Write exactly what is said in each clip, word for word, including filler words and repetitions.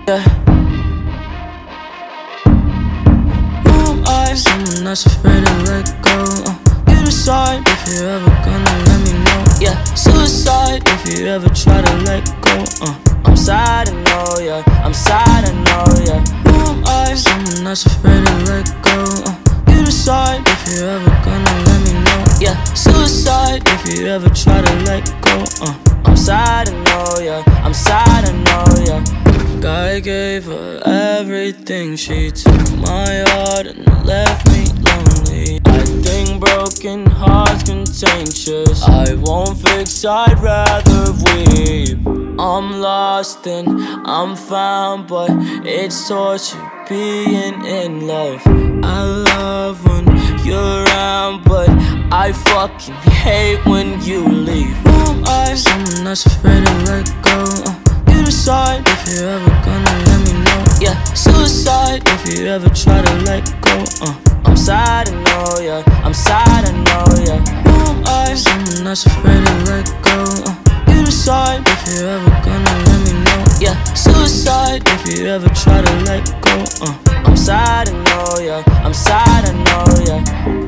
Yeah. Who am I? Someone that's afraid to let go. uh, You decide if you're ever gonna let me know. Yeah, suicide if you ever try to let go. uh, I'm sad, I know, yeah. I'm sad, I know, yeah. Who am I? Someone that's afraid to let go. uh, You decide if you're ever gonna let me know. Yeah, suicide if you ever try to let go. uh, I'm sad, I know, yeah. I'm sad, I know, yeah. I gave her everything. She took my heart and left me lonely. I think broken hearts contagious. I won't fix, I'd rather weep. I'm lost and I'm found, but it's torture being in love. I love when you're around, but I fucking hate when you leave. Who am I? Someone that's afraid to let go. uh, You decide if you're ever gonna let me know. Yeah, suicide if you ever try to let go. uh, I'm sad, I know, yeah. I'm sad, I know, yeah. Who am I? Someone that's afraid to let go. uh, You decide if you're ever gonna let me know. Yeah, suicide if you ever try to let go. uh, I'm sad, I know, yeah. I'm sad, I know, yeah.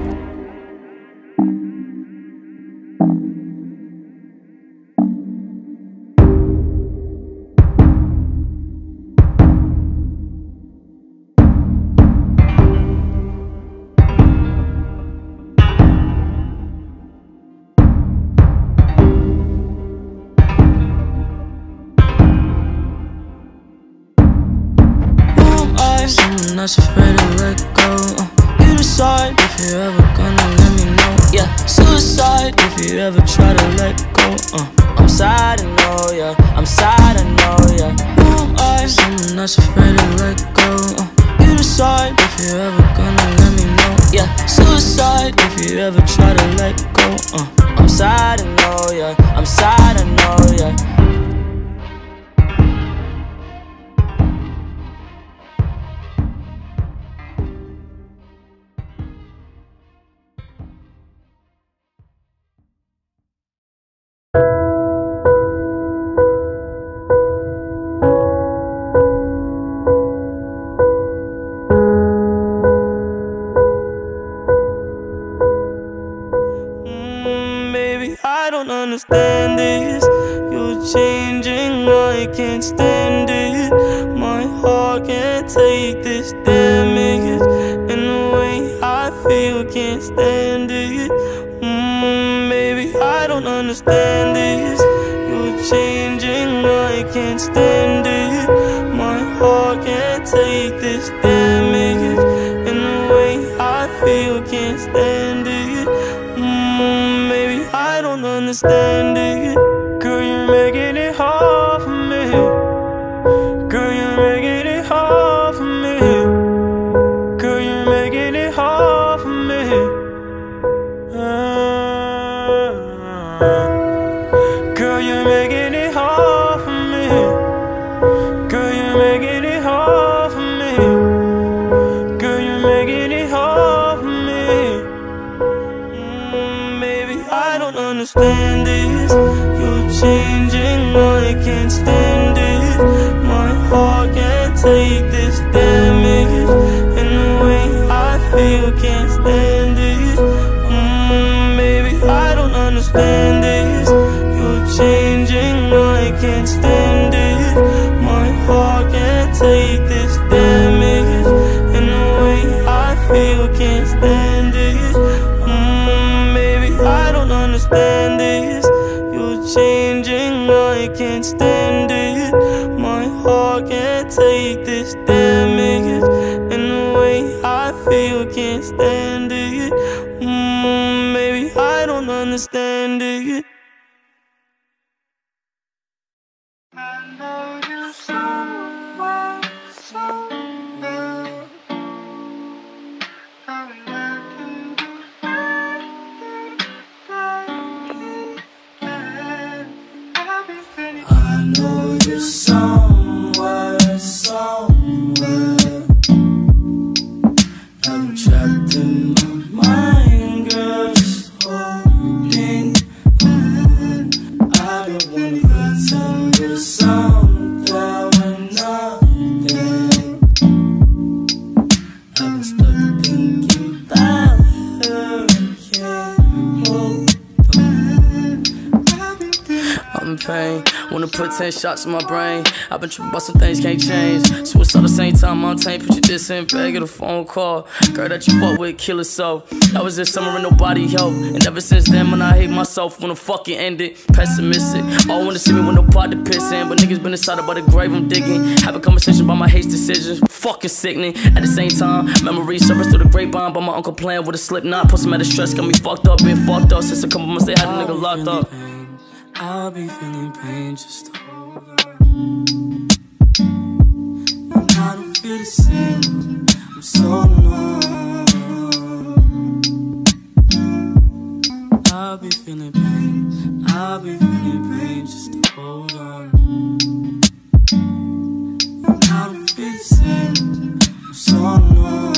Someone that's afraid to let go. uh, You decide if you're ever gonna let me know. Yeah, suicide if you ever try to let go. uh, I'm sad, I know, yeah. I'm sad, I know, yeah. Who am I? Someone that's afraid to let go. uh, You decide if you're ever gonna let me know. Yeah, suicide if you ever try to let go. uh, I'm sad, I know, yeah. I'm sad, I know, yeah. I don't understand this. You're changing, I can't stand it. My heart can't take this damage, and the way I feel can't stand it. mm, Maybe I don't understand this. You're changing, I can't stand it. My heart can't take this damage, and the way I feel can't stand it. mm, Maybe I don't understand it. Girl, you're making it hard for me. Girl, you're making it hard for me. Girl, you're making it hard for me. uh, Girl, you're making it hard for me. Girl, you're making it hard for me. Girl, you're making it hard for me. mm, Maybe I don't understand this. You're changing, I can't stand it. My heart can't take this damage, and the way I feel can't stand it. mm, Maybe I don't understand this. You're changing, I can't stand it. My heart can't take this damage, and the way I feel can't stand it. mm, Maybe I don't understand this. You're changing, I can't stand it. My heart can't take this damage, and the way I feel can't stand it. mm, Maybe I don't understand it. I know you so well, so well. I'm looking I know you somewhere, somewhere. I'm trapped in my mind, girl, just holding on. I don't wanna pretend you're something when I'm feeling pain. Wanna put ten shots in my brain. I've been tripping about some things can't change. Suicide the same time, Montaigne. Put your diss in bag, get a phone call. Girl that you fuck with, kill herself. That was this summer and nobody helped. And ever since then, man, I hate myself. Wanna fucking end it, pessimistic. All wanna see me with no pot to piss in. But niggas been inside about the grave I'm digging. Have a conversation about my hate decisions. Fucking sickening. At the same time, memories surface through the grapevine. But my uncle playing with a slip knot. Put some out of stress, got me fucked up, been fucked up since a couple months they had a nigga locked up. Pain. I'll be feeling pain, just hold on. And I don't feel the same, I'm so numb. I'll be feeling pain, I'll be feeling pain, just hold on. And I don't feel the same, I'm so numb.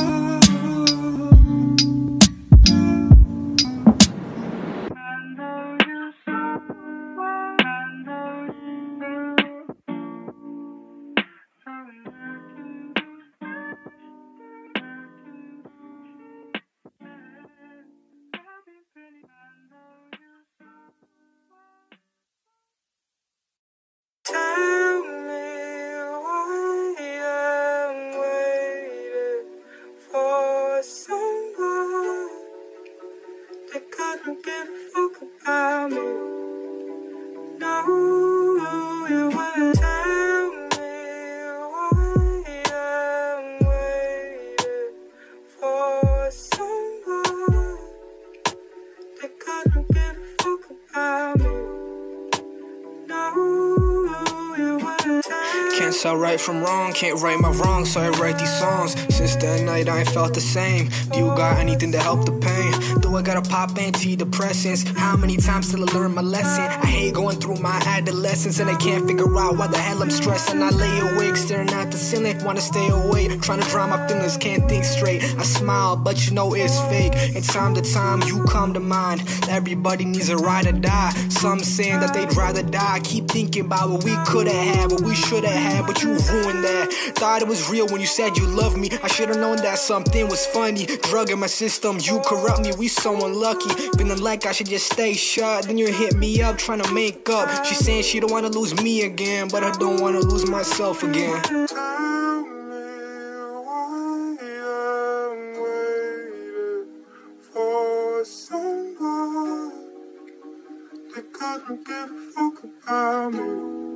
Can't tell right from wrong, can't right my wrong, so I write these songs. Since that night I ain't felt the same. Do you got anything to help the pain? Do I gotta pop antidepressants? How many times till I learn my lesson? I hate going through my adolescence and I can't figure out why the hell I'm stressing. I lay awake staring at the ceiling, wanna stay away, trying to drown my feelings, can't think straight. I smile but you know it's fake, and time to time you come to mind. Everybody needs a ride or die. Some saying that they'd rather die. I keep thinking about what we could've had, what we should've had, but you ruined that. Thought it was real when you said you loved me. I should've known that something was funny. Drug in my system, you corrupt me. We so unlucky, feeling like I should just stay shut. Then you hit me up trying to make up. She saying she don't wanna lose me again, but I don't wanna lose myself again. Tell me why I'm waiting for someone that couldn't give a fuck about me.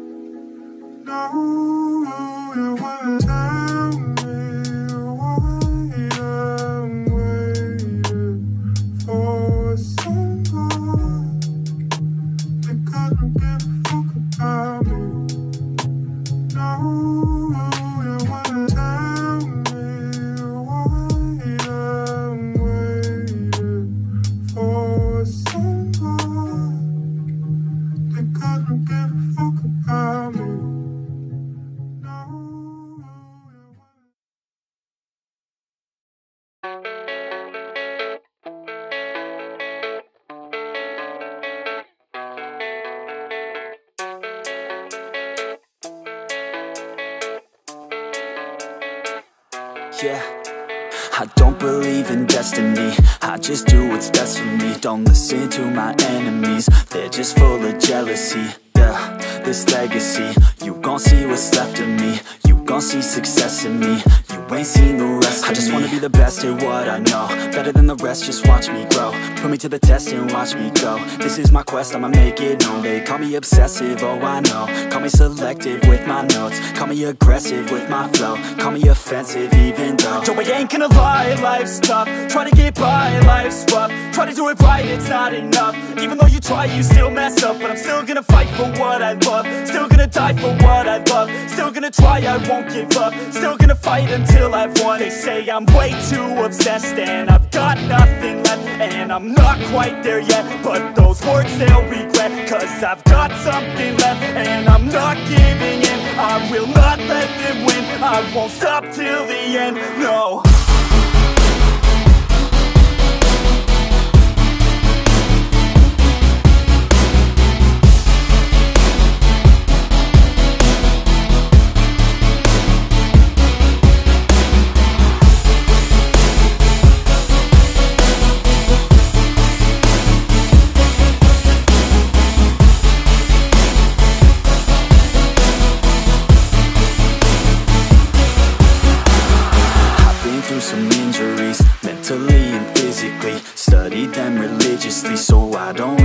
No, you wouldn't tell me why I'm waiting for someone that couldn't give a fuck about me. No, you wouldn't tell me why I'm waiting for someone that couldn't give a fuck about me. Yeah, I don't believe in destiny, I just do what's best for me. Don't listen to my enemies, they're just full of jealousy. Yeah, this legacy, you gon' see what's left of me. You gon' see success in me, you ain't seen the rest of me. I just wanna be the best at what I know, better than the rest, just watch me grow. Put me to the test and watch me go. This is my quest, I'ma make it known. They call me obsessive, oh I know. Call me selective with my notes, call me aggressive with my flow, call me offensive even though Joe, I ain't gonna lie, life's tough. Try to get by, life's rough. Try to do it right, it's not enough. Even though you try, you still mess up. But I'm still gonna fight for what I love, still gonna die for what I love, still gonna try, I won't give up, still gonna fight until I've won. They say I'm way too obsessed and I've got nothing left, and I'm not quite there yet, but those words they'll regret, cause I've got something left and I'm not giving in. I will not let them win, I won't stop till the end, no. honestly, so I don't